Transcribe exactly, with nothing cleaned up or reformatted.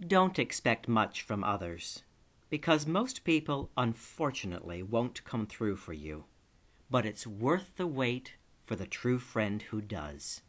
Don't expect much from others, because most people, unfortunately, won't come through for you. But it's worth the wait for the true friend who does.